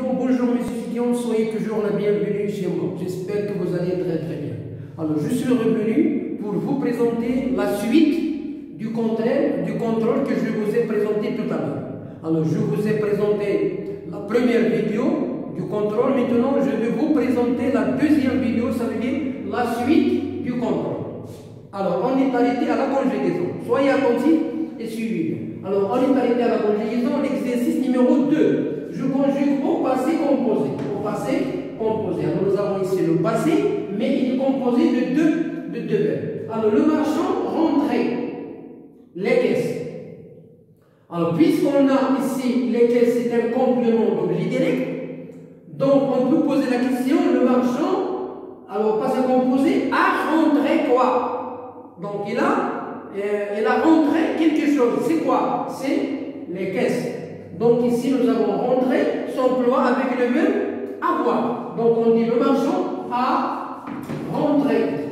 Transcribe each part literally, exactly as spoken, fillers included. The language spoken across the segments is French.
étudiants, bonjour mes étudiants, soyez toujours la bienvenue chez moi. J'espère que vous allez très très bien. Alors je suis revenu pour vous présenter la suite du contrôle, du contrôle que je vous ai présenté tout à l'heure. Alors je vous ai présenté la première vidéo du contrôle, maintenant je vais vous présenter la deuxième vidéo, ça veut dire la suite du contrôle. Alors on est arrêté à la conjugaison, soyez attentifs et suivez. Alors on est arrêté à la conjugaison, l'exercice numéro deux. Je conjugue au passé composé. Au passé composé. Alors nous avons ici le passé, mais il est composé de deux, de deux verbes. Alors le marchand rentrait les caisses. Alors puisqu'on a ici les caisses, c'est un complément d'objet direct. Donc on peut poser la question, le marchand, alors passé composé, a rentré quoi? Donc il a, euh, il a rentré quelque chose. C'est quoi? C'est les caisses. Donc ici nous avons rentré, s'emploie avec le verbe avoir. Donc on dit le marchand a rentré.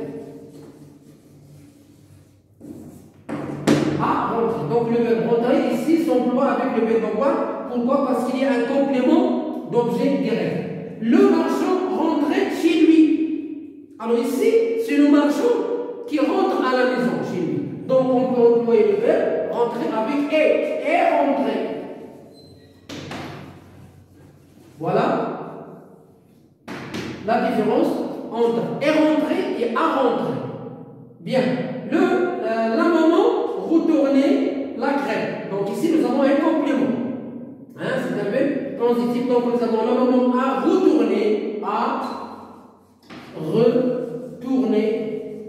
A rentré. Donc le verbe rentrer ici s'emploie avec le verbe avoir. Pourquoi? Parce qu'il y a un complément d'objet direct. Le marchand rentrait chez lui. Alors ici, c'est le marchand qui rentre à la maison chez lui. Donc on peut employer le verbe rentrer avec est. Est rentré. Voilà la différence entre est rentré et a rentré. Bien. Le, euh, la maman retournait la crêpe. Donc ici nous avons un complément. Hein, c'est un verbe transitif. Donc nous avons la maman a retourné, a retourné,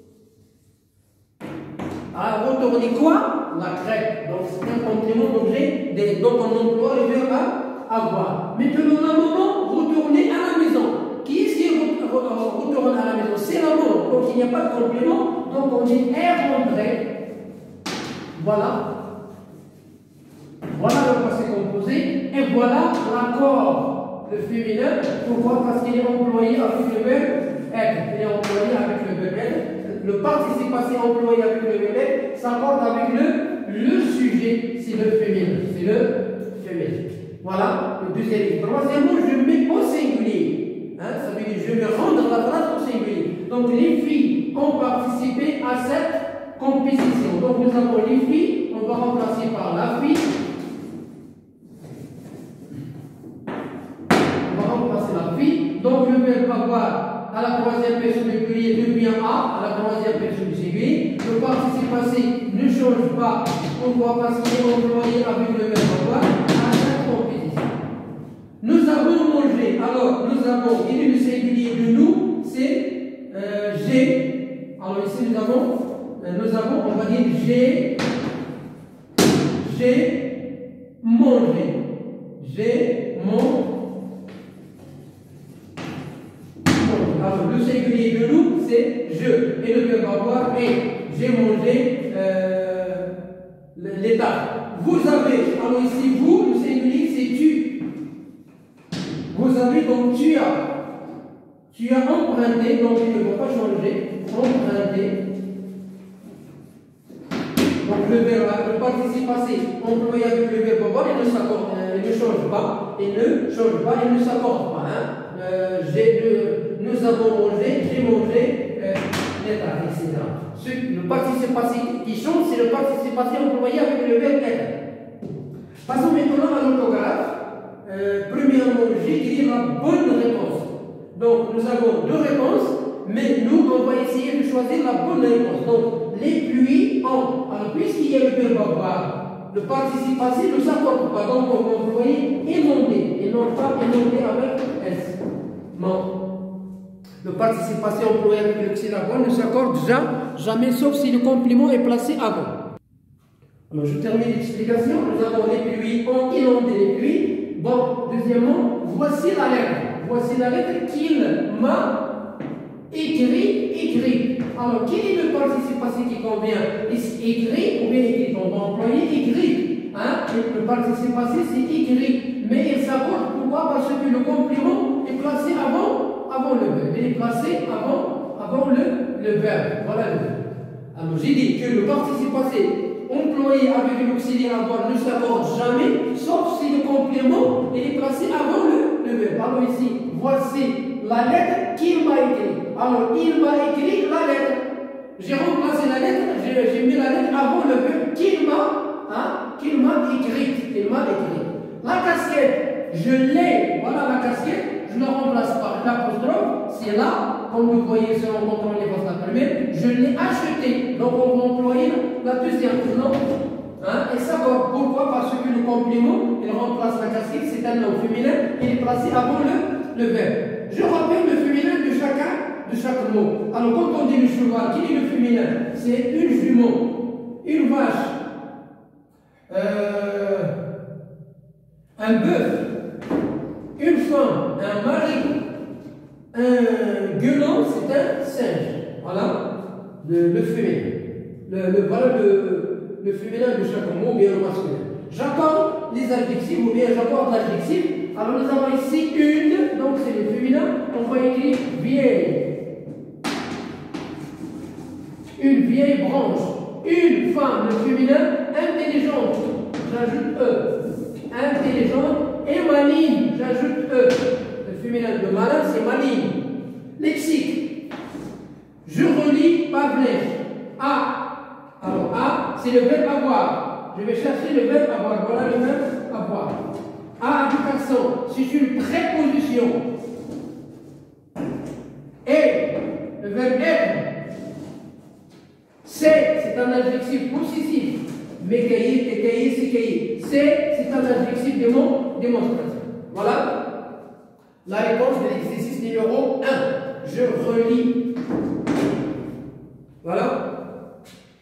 a retourné quoi? La crêpe. Donc c'est un complément d'objet. Donc on emploie le verbe à avoir. Maintenant, la maman retournait à la maison. Qui est-ce qui retourne à la maison? C'est la maman. Donc, il n'y a pas de complément. Donc, on dit est rentrée. Voilà. Voilà le passé composé. Et voilà l'accord, le féminin. Pourquoi? Parce qu'il est employé avec le verbe être. Il est employé avec le verbe être. Le participe passé employé avec le verbe être s'accorde avec le, le sujet. C'est le féminin. C'est le féminin. Voilà, le deuxième. Troisièmement, je mets au singulier. Hein, ça veut dire je vais rendre la phrase au singulier. Donc les filles ont participé à cette compétition. Donc nous avons les filles, on va remplacer par la fille. On va remplacer la fille. Donc le verbe avoir à la troisième personne du pluriel devient a, à la troisième personne du singulier. Le participe passé ne change pas. Pourquoi? Parce qu'il est employé avec le verbe avoir. Nous avons mangé. Alors, nous avons, il est le singulier de nous, c'est euh, j'ai. Alors ici, nous avons, euh, nous avons, on va dire j'ai, j'ai mangé. J'ai mangé. Alors, le singulier de nous, c'est je. Et le verbe avoir est. J'ai mangé euh, les tâches. Vous avez, alors ici, vous, le singulier, c'est tu. Vous avez donc tu as. Tu as emprunté, donc il ne va pas changer. Emprunté. Donc le verbe, le participe passé employé avec le verbe avoir, il ne s'accorde, il ne change pas. Il ne change pas, il ne s'accorde pas. Hein. Euh, le, nous avons mangé, j'ai mangé, euh, et cetera. Ce, le participe passé qui change, c'est le participe passé employé avec le verbe être. Passons maintenant à l'orthographe. Euh, premièrement, j'ai dit la bonne réponse. Donc, nous avons deux réponses, mais nous, on va essayer de choisir la bonne réponse. Donc, les pluies ont. Alors, puisqu'il y a le verbe avoir, le participe passé ne s'accorde pas. Donc, on va employer émondé et non pas émondé avec S. Non. Le participe passé employé avec le xylophone ne s'accorde jamais, sauf si le complément est placé avant. Alors, je termine l'explication. Nous avons les pluies ont inondé les pluies. Bon, deuxièmement, voici la lettre. Voici la lettre qu'il m'a écrit, écrit. Alors, quel est le participe passé qui convient? Écrit ou bien écrit? On va employer écrit. Hein? Le participe passé, c'est écrit. Mais il s'accorde. Pourquoi? Parce que le complément est placé avant, avant le verbe. Il est placé avant, avant le, le verbe. Voilà le verbe. Alors, j'ai dit que le participe passé employé avec l'auxiliaire avoir ne s'accorde jamais, sauf si le complément il est placé avant le, le verbe. Alors ici, voici la lettre qu'il m'a écrite. Alors, il m'a écrit la lettre. J'ai remplacé la lettre, j'ai mis la lettre avant le verbe qu'il m'a hein, qu'il m'a écrite. Il m'a écrit. La casquette, je l'ai. Voilà la casquette, je la remplace par l'apostrophe. C'est là, comme vous voyez sur le contrôle les la première, je l'ai acheté. Donc, on va employer la deuxième. Non hein, et ça, pourquoi? Parce que le complément, il remplace la casquette, c'est un nom féminin, il est placé avant le, le verbe. Je rappelle le féminin de chacun. De chaque mot. Alors, quand on dit le cheval, qui est le féminin? C'est une jument, une vache, euh, un bœuf, une femme, un mari, un gueulant, c'est un singe. Voilà le, le féminin. Le, le, voilà le, le féminin de chaque mot, ou bien le masculin. J'accorde les adjectifs, ou bien j'accorde l'adjectif. Alors, nous avons ici une, donc c'est le féminin. On va écrire vieille. Une vieille branche, une femme, le féminin, intelligente, j'ajoute E, intelligente et maligne, j'ajoute E. Le féminin de malin, c'est maligne. Lexique, je relis Pavlech. A, alors A, c'est le verbe avoir. Je vais chercher le verbe avoir. Voilà le verbe avoir. A avec accent, c'est une préposition. Et, le verbe être. C'est, c'est un adjectif possessif. Mécaïr, técaïr, sécaïr. C'est, c'est un adjectif démonstratif. Voilà la réponse de l'exercice numéro un. Je relis. Voilà.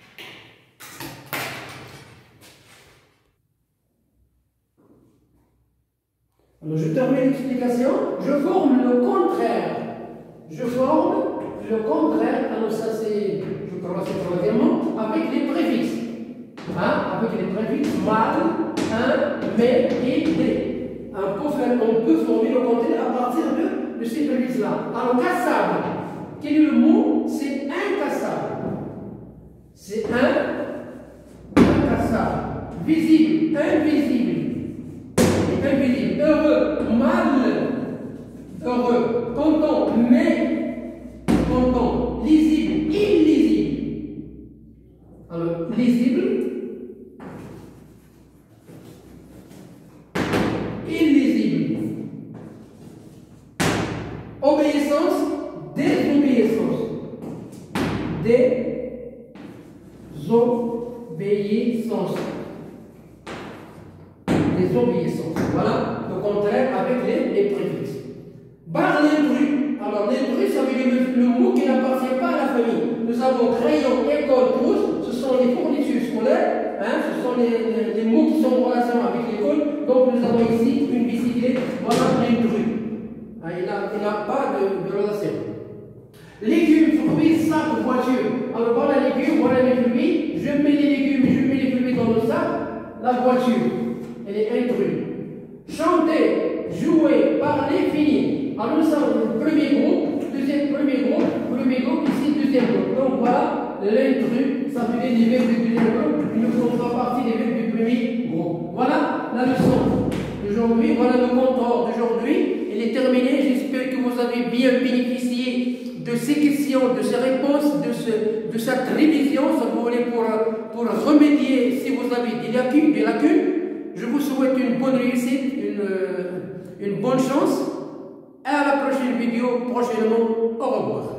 Alors, je termine l'explication. Je forme le contraire. Je forme le contraire. Alors, ça, c'est. Je commence troisièmement avec les préfixes. Hein? Avec les préfixes mal, un, mais et des. On peut, faire, on peut former le contraire à partir de, de ces préfixes-là. Alors, cassable. Quel est le mot? C'est incassable. C'est un, incassable. Visible, invisible. Invisible. Heureux, mal. Heureux. Content, mais. Content. Lisible, illisible. Alors, lisible, illisible. Obéissance, désobéissance. Désobéissance. Désobéissance. Voilà le contraire avec les, les préfixes. Barre l'intrus. Alors, l'intrus, ça veut dire le, le mot qui n'appartient pas à la famille. Nous avons crayon, école, trousse, ce sont les fournitures scolaires, hein, ce sont les, les, les mots qui sont en relation avec l'école. Donc, nous avons ici une bicyclette, voilà l'intrus. Hein, il n'a pas de, de relation. Légumes, fruits, sac, voiture. Alors, voilà les légumes, voilà les fruits. Je mets les légumes, je mets les fruits dans le sac. La voiture, elle est intrus. Chanter, jouer, parler, finir. Alors, nous avons le premier groupe, deuxième, premier groupe, premier groupe, ici, deuxième groupe. Donc, voilà, l'intrus, ça veut dire les verbes du deuxième groupe, ils ne font pas partie des verbes du premier groupe. Voilà la leçon d'aujourd'hui, voilà le compte d'aujourd'hui. Il est terminé. J'espère que vous avez bien bénéficié de ces questions, de ces réponses, de, ce, de cette révision, ça vous voulez pour, pour remédier si vous avez des lacunes, des lacunes. Je vous souhaite une bonne réussite, une, une bonne chance. Et à la prochaine vidéo, prochainement. Au revoir.